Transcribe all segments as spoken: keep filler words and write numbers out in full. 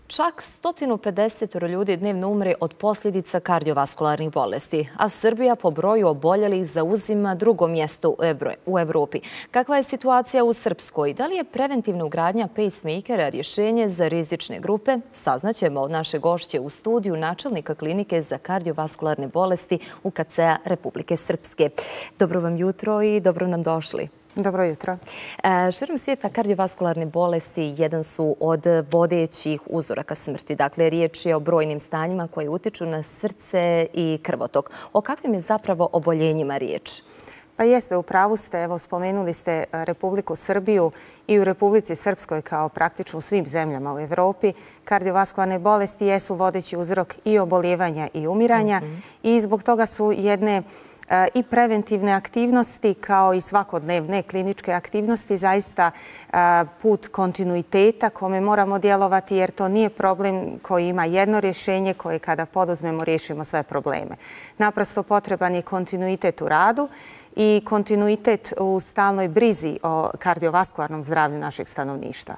Čak sto pedeset ljudi dnevno umre od posljedica kardiovaskularnih bolesti, a Srbija po broju oboljelih zauzima drugo mjesto u Evropi. Kakva je situacija u Srpskoj? Da li je preventivna ugradnja pacemakera rješenje za rizične grupe? Saznaćemo od naše gošće u studiju načelnika klinike za kardiovaskularne bolesti U K C-a Republike Srpske. Dobro vam jutro i dobro nam došli. Dobro jutro. Širom svijeta kardiovaskularne bolesti jedan su od vodećih uzoraka smrti. Dakle, riječ je o brojnim stanjima koje utiču na srce i krvotok. O kakvim je zapravo oboljenjima riječ? Pa jeste, u pravu ste. Evo, spomenuli ste Republiku Srbiju i u Republici Srpskoj kao praktično u svim zemljama u Evropi. Kardiovaskularne bolesti jesu vodeći uzrok i oboljevanja i umiranja i zbog toga su jedne i preventivne aktivnosti kao i svakodnevne kliničke aktivnosti zaista put kontinuiteta kome moramo djelovati jer to nije problem koji ima jedno rješenje koje kada poduzmemo riješimo sve probleme. Naprosto potreban je kontinuitet u radu i kontinuitet u stalnoj brizi o kardiovaskularnom zdravlju našeg stanovništva.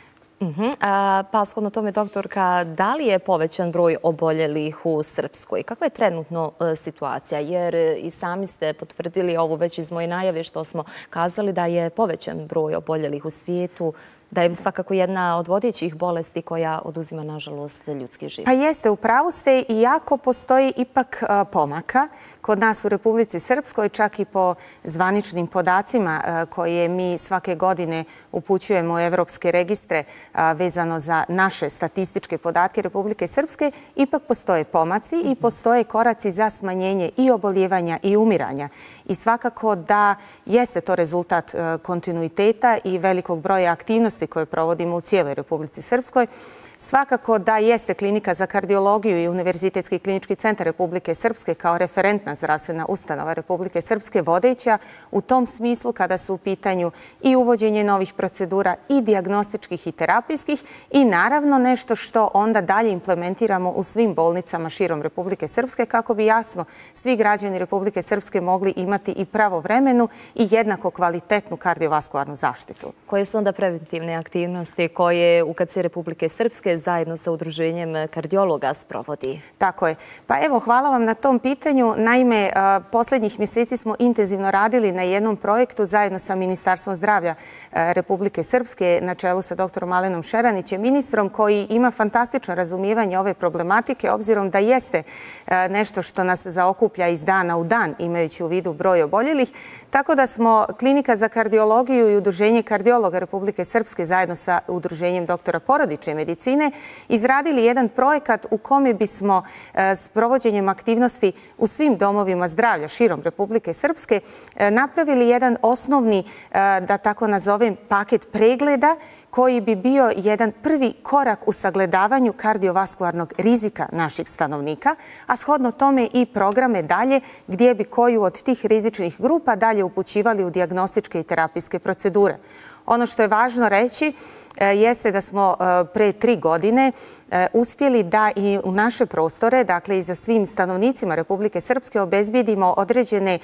Pa shodno tome, doktorka, da li je povećan broj oboljelih u Srpskoj? Kakva je trenutno situacija? Jer i sami ste potvrdili ovo već iz moje najave što smo kazali da je povećan broj oboljelih u svijetu, da je svakako jedna od vodećih bolesti koja oduzima, nažalost, ljudski život. Pa jeste, u pravu ste, iako postoji ipak pomaka kod nas u Republici Srpskoj, čak i po zvaničnim podacima koje mi svake godine upućujemo u evropske registre vezano za naše statističke podatke Republike Srpske, ipak postoje pomaci i postoje koraci za smanjenje i oboljevanja i umiranja. I svakako da jeste to rezultat kontinuiteta i velikog broja aktivnosti koje provodimo u cijeloj Republici Srpskoj. Svakako da jeste klinika za kardiologiju i Univerzitetski klinički centar Republike Srpske kao referentna zdravstvena ustanova Republike Srpske vodeća u tom smislu kada su u pitanju i uvođenje novih procedura i dijagnostičkih i terapijskih i naravno nešto što onda dalje implementiramo u svim bolnicama širom Republike Srpske kako bi jasno svi građani Republike Srpske mogli imati i pravovremenu i jednako kvalitetnu kardiovaskularnu zaštitu. Koje su onda preventivne aktivnosti koje U K C Republike Srpske zajedno sa udruženjem kardiologa sprovodi? Tako je. Pa evo, hvala vam na tom pitanju. Naime, posljednjih mjeseci smo intenzivno radili na jednom projektu zajedno sa Ministarstvom zdravlja Republike Srpske na čelu sa doktorom Alenom Šeranićem, ministrom koji ima fantastično razumijevanje ove problematike obzirom da jeste nešto što nas zaokuplja iz dana u dan imajući u vidu broj oboljelih. Tako da smo Klinika za kardiologiju i Udruženje kardiologa Republike Srpske zajedno sa udruženjem doktora porodične medicine izradili jedan projekat u kome bismo s provođenjem aktivnosti u svim domovima zdravlja širom Republike Srpske napravili jedan osnovni, da tako nazovem, paket pregleda koji bi bio jedan prvi korak u sagledavanju kardiovaskularnog rizika naših stanovnika, a shodno tome i programe dalje gdje bi koju od tih rizičnih grupa dalje upućivali u dijagnostičke i terapijske procedure. Ono što je važno reći jeste da smo pre tri godine uspjeli da i u naše prostore, dakle i za svim stanovnicima Republike Srpske, obezbijedimo određene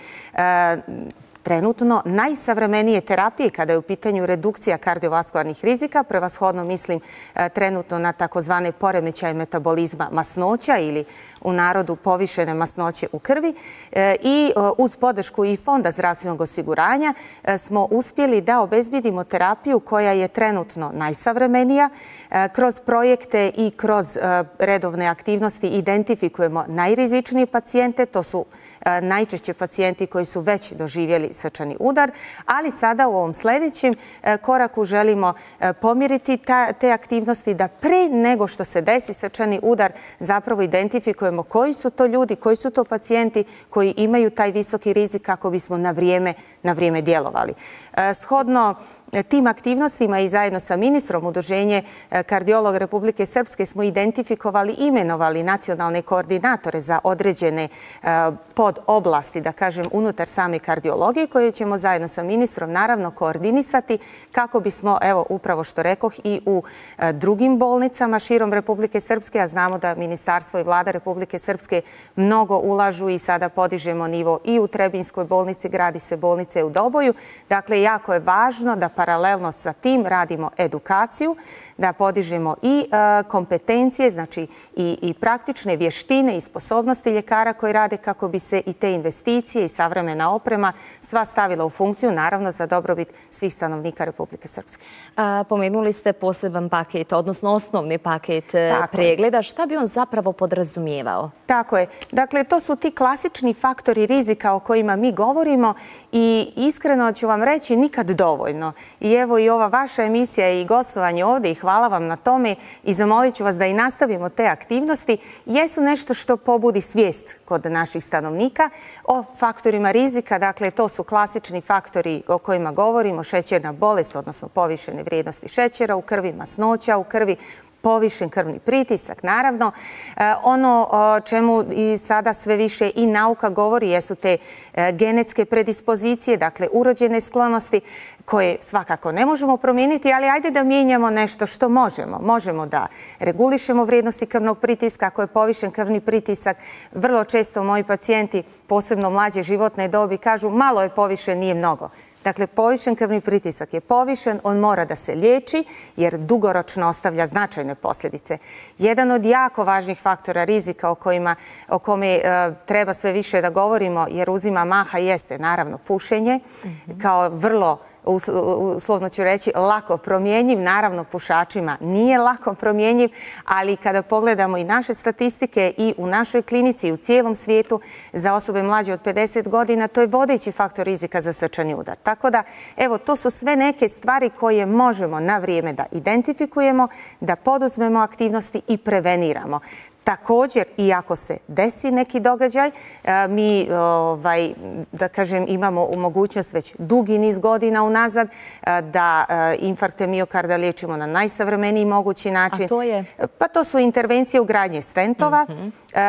trenutno najsavremenije terapije kada je u pitanju redukcija kardiovaskularnih rizika, prevashodno mislim trenutno na takozvane poremećaje metabolizma masnoća ili u narodu povišene masnoće u krvi i uz podršku i Fonda zdravstvenog osiguranja smo uspjeli da obezbijedimo terapiju koja je trenutno najsavremenija. Kroz projekte i kroz redovne aktivnosti identifikujemo najrizičnije pacijente, to su najčešće pacijenti koji su već doživjeli srčani udar, ali sada u ovom sljedećem koraku želimo pomiriti te aktivnosti da pre nego što se desi srčani udar zapravo identifikujemo koji su to ljudi, koji su to pacijenti koji imaju taj visoki rizik kako bismo na vrijeme, na vrijeme djelovali. Shodno tim aktivnostima i zajedno sa ministrom Udruženje kardiologa Republike Srpske smo identifikovali i imenovali nacionalne koordinatore za određene podoblasti, da kažem, unutar same kardiologije koje ćemo zajedno sa ministrom naravno koordinisati kako bismo, evo, upravo što rekoh, i u drugim bolnicama širom Republike Srpske, a znamo da Ministarstvo i Vlada Republike Srpske mnogo ulažu i sada podižemo nivo i u Trebinskoj bolnici, gradi se bolnice u Doboju. Dakle, jako je važno da paralelno sa tim radimo edukaciju, da podižemo i kompetencije, znači i praktične vještine i sposobnosti ljekara koji rade kako bi se i te investicije i savremena oprema sva stavila u funkciju, naravno za dobrobit svih stanovnika Republike Srpske. Pomenuli ste poseban paket, odnosno osnovni paket pregleda. Šta bi on zapravo podrazumijevao? Tako je. Dakle, to su ti klasični faktori rizika o kojima mi govorimo i iskreno ću vam reći nikad dovoljno. I evo i ova vaša emisija i gostovanje ovdje i hvala vam na tome i zamolit ću vas da i nastavimo te aktivnosti, jesu nešto što pobudi svijest kod naših stanovnika o faktorima rizika. Dakle, to su klasični faktori o kojima govorimo, šećerna bolest, odnosno povišene vrijednosti šećera u krvi, masnoća u krvi, povišen krvni pritisak, naravno. Ono o čemu i sada sve više i nauka govori jesu te genetske predispozicije, dakle urođene sklonosti koje svakako ne možemo promijeniti, ali ajde da mijenjamo nešto što možemo. Možemo da regulišemo vrijednosti krvnog pritiska. Ako je povišen krvni pritisak, vrlo često moji pacijenti, posebno mlađe životne dobi, kažu malo je povišen, nije mnogo. Dakle, povišen krvni pritisak je povišen, on mora da se liječi jer dugoročno ostavlja značajne posljedice. Jedan od jako važnih faktora rizika o, kojima, o kome e, treba sve više da govorimo jer uzima maha jeste naravno pušenje mm-hmm. kao vrlo, uslovno ću reći, lako promjenjiv. Naravno, pušačima nije lako promjenjiv, ali kada pogledamo i naše statistike i u našoj klinici i u cijelom svijetu za osobe mlađe od pedeset godina, to je vodeći faktor rizika za srčani udar. Tako da, evo, to su sve neke stvari koje možemo na vrijeme da identifikujemo, da poduzmemo aktivnosti i preveniramo. Također, i ako se desi neki događaj, mi, ovaj, da kažem, imamo mogućnost već dugi niz godina unazad da infarkte miokarda liječimo na najsavremeniji mogući način. A to je? Pa to su intervencije ugradnje stentova. Mm-hmm.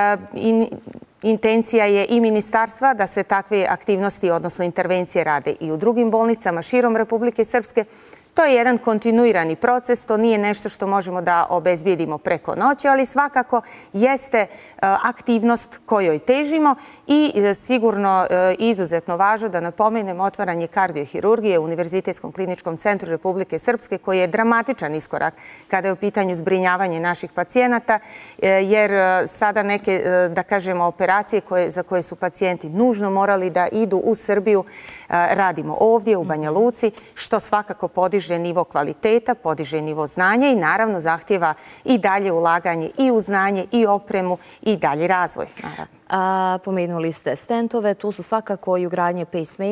In, intencija je i ministarstva da se takve aktivnosti, odnosno intervencije, rade i u drugim bolnicama širom Republike Srpske. To je jedan kontinuirani proces, to nije nešto što možemo da obezbijedimo preko noći, ali svakako jeste aktivnost kojoj težimo i sigurno izuzetno važno da napomenem otvaranje kardiohirurgije u Univerzitetskom kliničkom centru Republike Srpske, koji je dramatičan iskorak kada je u pitanju zbrinjavanje naših pacijenata, jer sada neke, da kažemo, operacije koje, za koje su pacijenti nužno morali da idu u Srbiju, radimo ovdje u Banja Luci, što svakako podiže nivo kvaliteta, podiže nivo znanja i naravno zahtjeva i dalje ulaganje i u znanje i opremu i dalje razvoj. A, pomenuli ste stentove, tu su svakako i ugradnje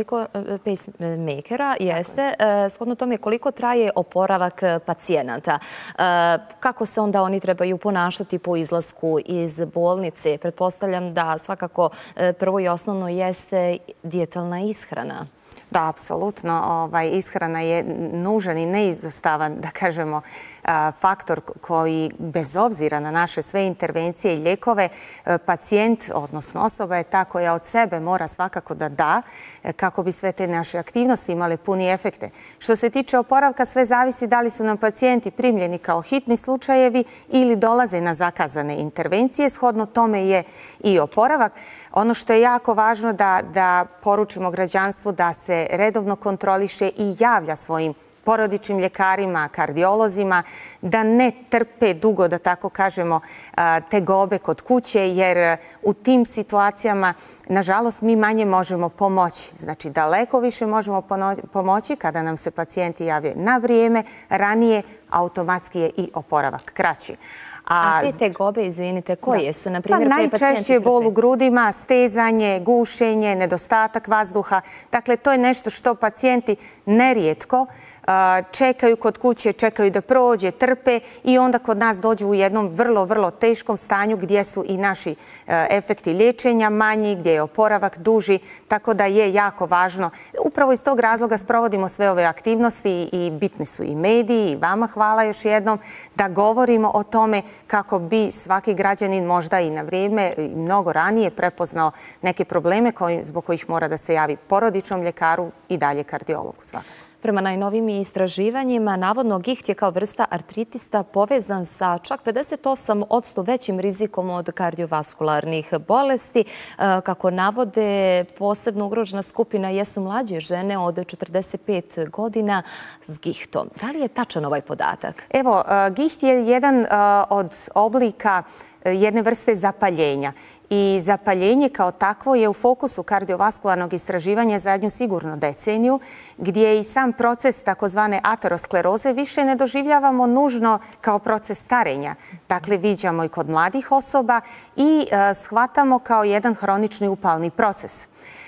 pacemakera, jeste. E, shodno tome, koliko traje oporavak pacijenata? E, kako se onda oni trebaju ponašati po izlasku iz bolnice? Pretpostavljam da svakako prvo i osnovno jeste dijetalna ishrana. Da, apsolutno. Ovaj, ishrana je nužan i neizostavan, da kažemo, faktor koji, bez obzira na naše sve intervencije i lijekove, pacijent, odnosno osoba je ta koja od sebe mora svakako da da kako bi sve te naše aktivnosti imale puni efekte. Što se tiče oporavka, sve zavisi da li su nam pacijenti primljeni kao hitni slučajevi ili dolaze na zakazane intervencije. Shodno tome je i oporavak. Ono što je jako važno da, da poručimo građanstvu da se redovno kontroliše i javlja svojim porodičnim ljekarima, kardiolozima, da ne trpe dugo, da tako kažemo, tegobe kod kuće, jer u tim situacijama, nažalost, mi manje možemo pomoći. Znači, daleko više možemo pomoći kada nam se pacijenti jave na vrijeme, ranije, automatski je i oporavak kraći. A te tegobe, izvinite, koje su? Pa najčešće bol u grudima, stezanje, gušenje, nedostatak vazduha. Dakle, to je nešto što pacijenti nerijetko čekaju kod kuće, čekaju da prođe, trpe i onda kod nas dođu u jednom vrlo, vrlo teškom stanju gdje su i naši efekti liječenja manji, gdje je oporavak duži, tako da je jako važno. Upravo iz tog razloga sprovodimo sve ove aktivnosti i bitni su i mediji i vama hvala još jednom da govorimo o tome kako bi svaki građanin možda i na vrijeme i mnogo ranije prepoznao neke probleme koji, zbog kojih mora da se javi porodičnom ljekaru i dalje kardiologu svakako. Prema najnovijim istraživanjima, navodno giht je kao vrsta artritista povezan sa čak pedeset osam posto većim rizikom od kardiovaskularnih bolesti. Kako navode, posebno ugrožena skupina jesu mlađe žene od četrdeset pet godina s gihtom. Da li je tačan ovaj podatak? Evo, giht je jedan od oblika jedne vrste zapaljenja. I zapaljenje kao takvo je u fokusu kardiovaskularnog istraživanja zadnju sigurno deceniju, gdje i sam proces takozvane ateroskleroze više ne doživljavamo nužno kao proces starenja. Dakle, viđamo i kod mladih osoba i shvatamo kao jedan hronični upalni proces.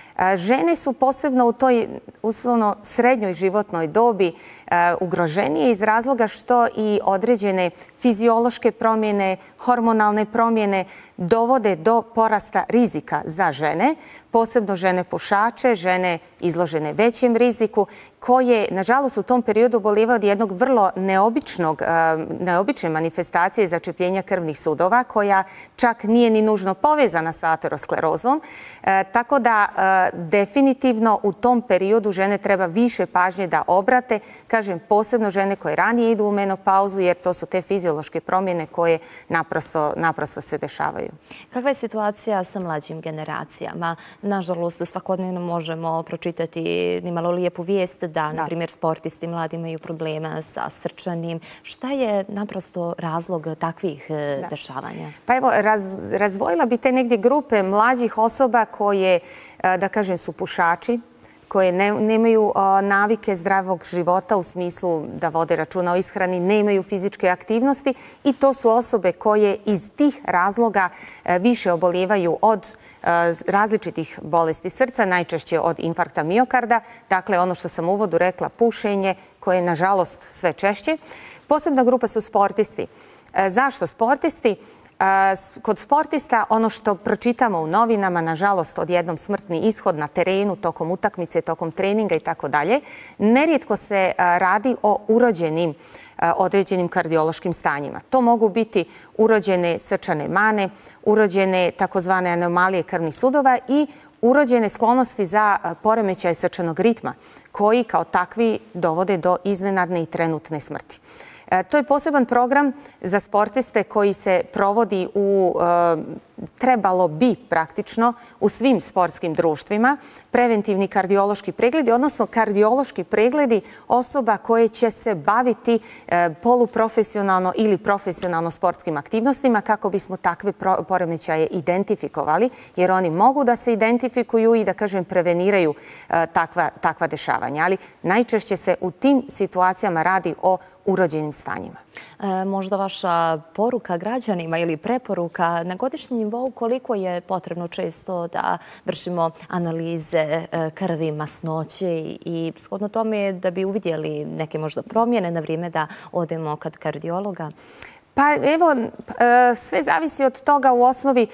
Žene su posebno u toj uslovno srednjoj životnoj dobi ugroženije iz razloga što i određene fiziološke promjene, hormonalne promjene dovode do porasta rizika za žene, posebno žene pušače, žene izložene većem riziku, koje, nažalost, u tom periodu bolijevaju od jednog vrlo neobičnog, neobične manifestacije začepljenja krvnih sudova, koja čak nije ni nužno povezana sa aterosklerozom. Tako da, definitivno, u tom periodu žene treba više pažnje da obrate, kažem, posebno žene koje ranije idu u menopauzu, jer to su te fiziološke promjene koje naprosto, naprosto se dešavaju. Kakva je situacija sa mlađim generacijama? Nažalost, svakodnevno možemo pročitati nimalo lijepu vijest da, na primjer, sportisti mladi imaju problema sa srčanim. Šta je naprosto razlog takvih da. dešavanja? Pa evo, raz, razvojila bi te negdje grupe mlađih osoba koje, da kažem, su pušači, koje ne, nemaju a, navike zdravog života u smislu da vode računa o ishrani, nemaju fizičke aktivnosti i to su osobe koje iz tih razloga a, više obolijevaju od a, različitih bolesti srca, najčešće od infarkta miokarda. Dakle, ono što sam u uvodu rekla, pušenje, koje je nažalost sve češće. Posebna grupa su sportisti. A, zašto sportisti? Kod sportista, ono što pročitamo u novinama, nažalost, odjednom smrtni ishod na terenu, tokom utakmice, tokom treninga i tako dalje, nerijetko se radi o urođenim određenim kardiološkim stanjima. To mogu biti urođene srčane mane, urođene takozvane anomalije krvnih sudova i urođene sklonosti za poremećaj srčanog ritma, koji kao takvi dovode do iznenadne i trenutne smrti. To je poseban program za sportiste koji se provodi u, trebalo bi praktično, u svim sportskim društvima, preventivni kardiološki pregledi, odnosno kardiološki pregledi osoba koje će se baviti poluprofesionalno ili profesionalno sportskim aktivnostima kako bismo takve poremećaje identifikovali, jer oni mogu da se identifikuju i da, kažem, preveniraju takva, takva dešavanja. Ali najčešće se u tim situacijama radi o urođenim stanjima. E, možda vaša poruka građanima ili preporuka na godišnjem nivou koliko je potrebno često da vršimo analize krvi, masnoće i shodno tome da bi uvidjeli neke možda promjene na vrijeme da odemo kod kardiologa? Pa evo, sve zavisi od toga u osnovi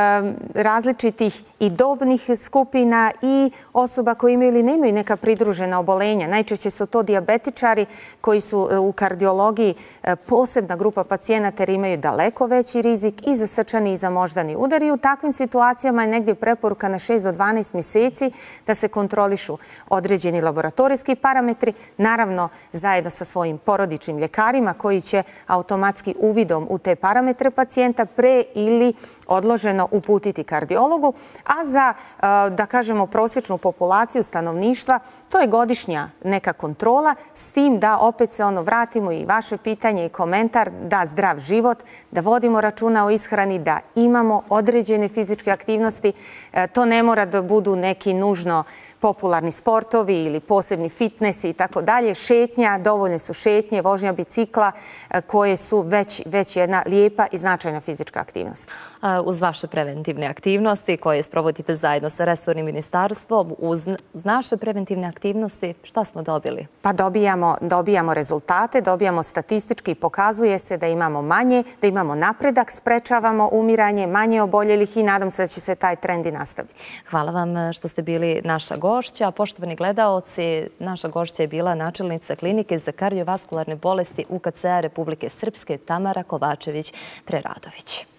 različitih i dobnih skupina i osoba koji imaju ili nemaju neka pridružena obolenja. Najčešće su to dijabetičari koji su u kardiologiji posebna grupa pacijenata jer imaju daleko veći rizik i za srčani i za moždani udar. I u takvim situacijama je negdje preporuka na šest do dvanaest mjeseci da se kontrolišu određeni laboratorijski parametri, naravno zajedno sa svojim porodičnim ljekarima koji će automatski uvidom u te parametre pacijenta pre ili odloženo uputiti kardiologu, a za, da kažemo, prosječnu populaciju stanovništva to je godišnja neka kontrola, s tim da opet se ono vratimo i vaše pitanje i komentar da zdrav život, da vodimo računa o ishrani, da imamo određene fizičke aktivnosti. To ne mora da budu neki nužno popularni sportovi ili posebni fitnesi i tako dalje. Šetnja, dovoljne su šetnje, vožnja bicikla koje su već, već jedna lijepa i značajna fizička aktivnost. Uz vaše preventivne aktivnosti koje sprovodite zajedno sa resornim ministarstvom, uz naše preventivne aktivnosti, šta smo dobili? Pa dobijamo, dobijamo rezultate, dobijamo statistički, pokazuje se da imamo manje, da imamo napredak, sprečavamo umiranje, manje oboljelih i nadam se da će se taj trend i nastaviti. Hvala vam što ste bili naša gošća. Poštovani gledaoci, naša gošća je bila načelnica Klinike za kardiovaskularne bolesti U K C-a Republike Srpske Tamara Kovačević-Preradović.